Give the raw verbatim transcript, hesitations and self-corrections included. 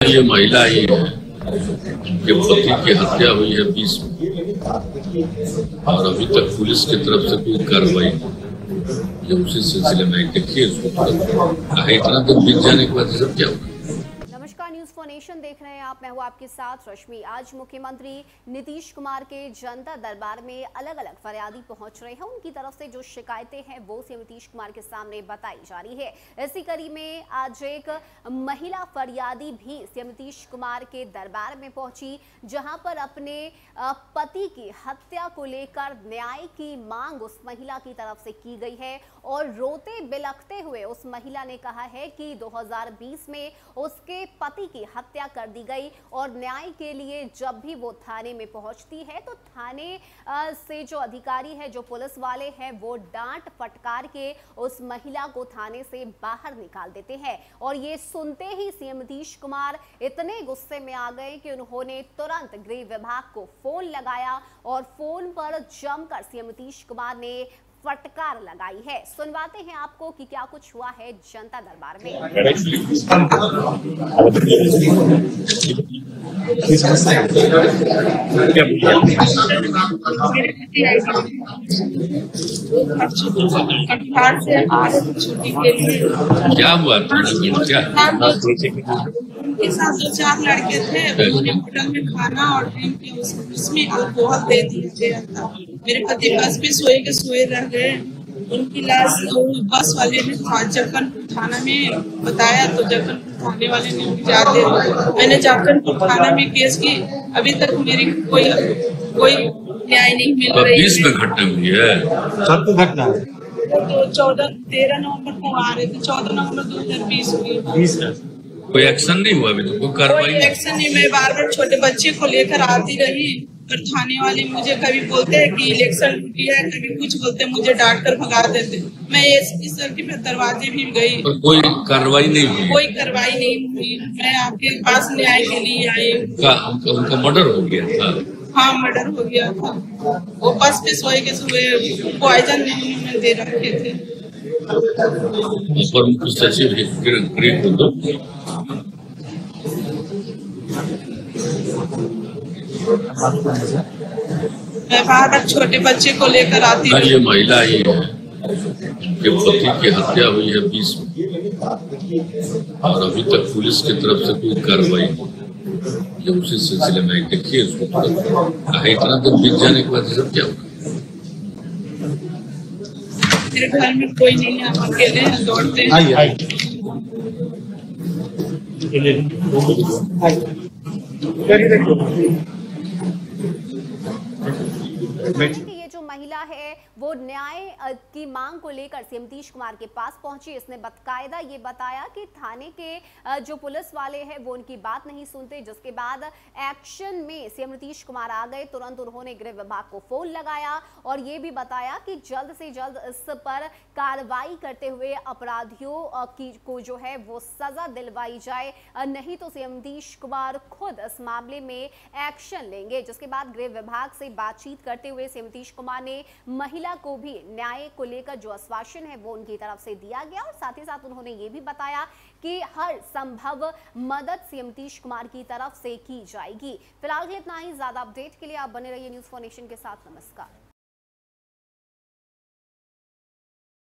ये महिला ही है कि पति की हत्या हुई है बीस में और अभी तक पुलिस की तरफ से कोई कार्रवाई नहीं। ये उसी सिलसिले में देखिए उसको तुरंत इतना तो बीत जाने के बाद सब क्या होगा। नमस्कार, न्यूज फॉर नेशन देख रहे हैं आप। मैं हूं आपके साथ रश्मि। आज मुख्यमंत्री नीतीश कुमार के जनता दरबार में अलग अलग फरियादी पहुंच रहे हैं। उनकी तरफ से जो शिकायतें हैं वो सीएम नीतीश कुमार के सामने बताई जा रही है। इसी कड़ी में आज एक महिला फरियादी भी सीएम नीतीश कुमार के दरबार में पहुंची, जहां पर अपने पति की हत्या को लेकर न्याय की मांग उस महिला की तरफ से की गई है और रोते बिलखते हुए उस महिला ने कहा है कि दो हजार बीस में उसके पति की हत्या कर दी गई और न्याय के लिए जब भी वो थाने में पहुंचती है तो थाने से जो अधिकारी है, जो पुलिस वाले हैं, वो डांट फटकार के उस महिला को थाने से बाहर निकाल देते हैं। और ये सुनते ही सीएम नीतीश कुमार इतने गुस्से में आ गए कि उन्होंने तुरंत गृह विभाग को फोन लगाया और फोन पर जमकर सीएम नीतीश कुमार ने फटकार लगाई है। सुनवाते हैं आपको कि क्या कुछ हुआ है जनता दरबार में। क्या हुआ क्या उनके साथ दो चार लड़के थे, उन्होंने होटल में खाना और ड्रिंक किया, उसमें अल्कोहल दे दिए। मेरे पति बस पे सोए के सोए रह गए। उनकी लाश बस वाले ने जक्कनपुर थाना में बताया तो जक्कनपुर थाने वाले ने जाते मैंने जक्कनपुर थाना में केस की। अभी तक मेरी कोई कोई न्याय नहीं मिल रही। बीस में घटना हुई है, सब घटना है। तो चौदह तेरह नवम्बर को आ रहे थे, चौदह नवम्बर दो हजार बीस हुई। बीस में कोई एक्शन नहीं हुआ अभी तो, कोई कार्रवाई कोई एक्शन नहीं। मैं बार बार छोटे बच्चे को लेकर आती रही और थाने वाले मुझे कभी बोलते हैं कि इलेक्शन ड्यूटी है, कभी कुछ बोलते हैं, मुझे डांट कर भगा देते। मैं इस सड़की पे दरवाजे भी गई और कोई कार्रवाई नहीं हुई। कोई कार्रवाई नहीं हुई। मैं आपके पास न्याय के लिए आई। उनका उनका मर्डर हो गया था। हाँ, मर्डर हो गया था। वो बस पे सोए के सोए पॉइजन उन्होंने दे रखे थे। अपर मुख्य सचिव गृह को दो मैं बार बार छोटे बच्चे को लेकर आती हूँ। ये महिला ही है कि पति की हत्या हुई है बीस में और अभी तक पुलिस की तरफ से कोई कार्रवाई नहीं। ये उसी सिलसिले में देखिए उसको तुरंत इतना तो बीत जाने के बाद सब क्या होगा। मेरे घर में कोई नहीं है, हम अकेले हैं, दौड़ते हैं। आइए आइए ये जो महिला है वो न्याय की मांग को लेकर सीएम नीतीश कुमार के पास पहुंची। इसने बकायदा ये बताया कि थाने के जो पुलिस वाले हैं वो उनकी बात नहीं सुनते, जिसके बाद एक्शन में सीएम नीतीश कुमार आ गए। तुरंत उन्होंने गृह विभाग को फोन लगाया और ये भी बताया कि जल्द से जल्द इस पर कार्रवाई करते हुए अपराधियों की को जो है वो सजा दिलवाई जाए, नहीं तो सीएम नीतीश कुमार खुद इस मामले में एक्शन लेंगे। जिसके बाद गृह विभाग से बातचीत करते हुए सीएम नीतीश कुमार ने महिला को भी न्याय को लेकर जो आश्वासन है वो उनकी तरफ से दिया गया और साथ ही साथ उन्होंने ये भी बताया कि हर संभव मदद सीएम नीतीश कुमार की तरफ से की जाएगी। फिलहाल इतना ही। ज्यादा अपडेट के लिए आप बने रहिए न्यूज फॉर नेशन के साथ। नमस्कार।